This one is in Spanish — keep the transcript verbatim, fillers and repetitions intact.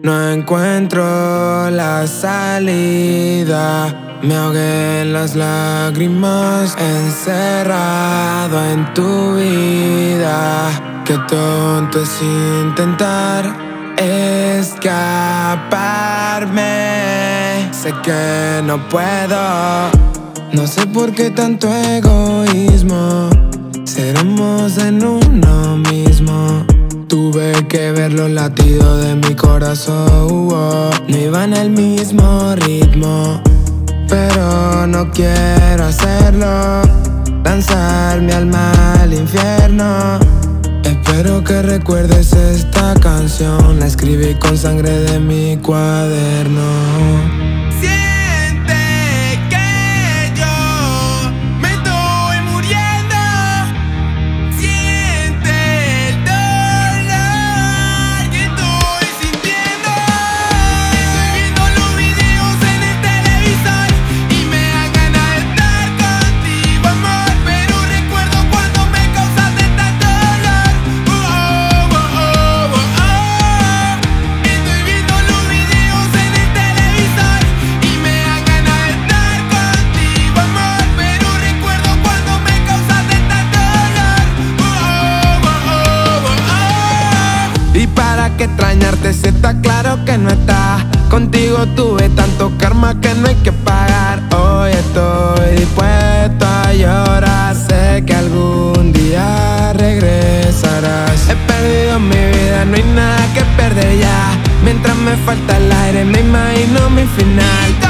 No encuentro la salida, me ahogué en las lágrimas, encerrado en tu vida. Qué tonto es intentar escaparme. Sé que no puedo, no sé por qué tanto egoísmo. Seremos en uno mismo. Tuve que ver los latidos de mi corazón, no iba en el mismo ritmo. Pero no quiero hacerlo, lanzar mi alma al infierno. Espero que recuerdes esta canción, la escribí con sangre de mi cuaderno. Y para que extrañarte si está claro que no está. Contigo tuve tanto karma que no hay que pagar. Hoy estoy dispuesto a llorar. Sé que algún día regresarás. He perdido mi vida, no hay nada que perder ya. Mientras me falta el aire me imagino mi final.